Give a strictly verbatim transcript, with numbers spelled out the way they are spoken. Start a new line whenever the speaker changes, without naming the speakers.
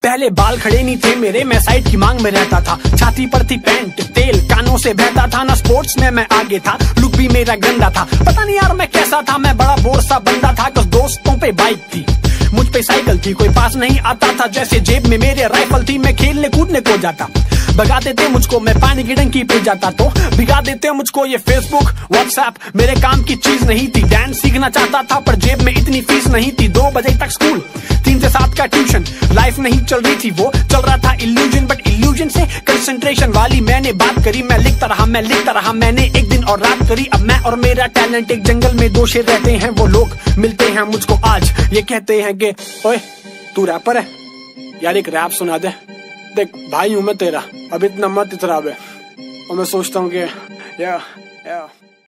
पहले बाल खड़े नहीं थे मेरे, मैं साइड की मांग में रहता था। छाती पर थी पैंट, तेल कानों से बहता था ना, स्पोर्ट्स में मैं आगे था, लुक भी मेरा गंदा था। पता नहीं यार मैं कैसा था, मैं बड़ा बोर सा बंदा था। कुछ दोस्तों पे बाइक थी, मुझ पे साइकिल थी, कोई पास नहीं आता था। जैसे जेब में मेरे राइफल थी, मैं खेलने कूदने को जाता। भगा देते मुझको, मैं पानी की टंकी पे जाता तो भिगा देते मुझको। ये फेसबुक व्हाट्सएप मेरे काम की चीज नहीं थी। डांस सीखना चाहता था पर जेब में इतनी फीस नहीं थी। दो बजे तक स्कूल, तीन से सात का ट्यूशन, लाइफ नहीं चल रही थी, वो चल रहा था इल्यूजन। बट इल्यूजन से कंसंट्रेशन वाली मैंने बात करी। मैं लिखता रहा, मैं लिखता रहा, मैंने एक दिन और रात करी। अब मैं और मेरा टैलेंट एक जंगल में दो शेर रहते हैं। वो लोग मिलते हैं मुझको आज, ये कहते हैं कि ओए तू रैपर है यार, एक रैप सुना दे। देख भाई हूं मैं तेरा, अब इतना मत इतरा बे। और मैं सोचता हूँ कि या या